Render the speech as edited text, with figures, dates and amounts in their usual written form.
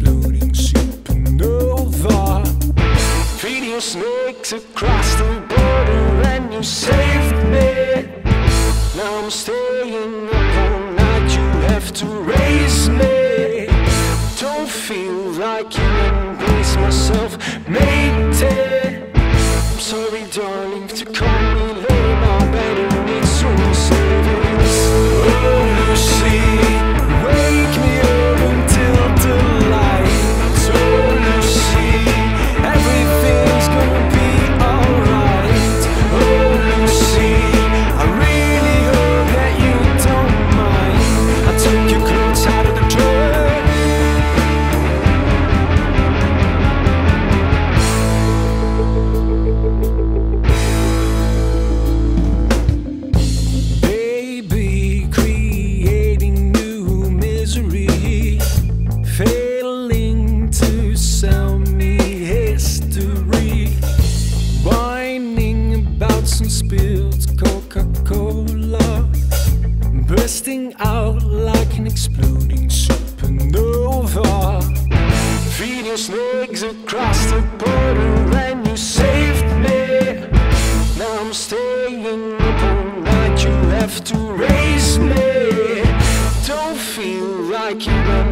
exploding supernova. Feeding snakes across the border and you saved me. Now I'm staying up all night, you have to raise me. Don't feel like you embrace myself, mate. I'm sorry darling to call me late, my better need some savings. Oh Lucy, wake me up until the light. Oh Lucy, everything's gonna be alright. Oh Lucy, I really hope that you don't mind. I took your clothes out of the drawer. Baby, creating new misery, failing to sell me history, whining about some spilled Coca-Cola, bursting out like an exploding supernova. Feeding snakes across the border and you saved me. Now I'm staying up all night, you have to raise me. Don't feel like you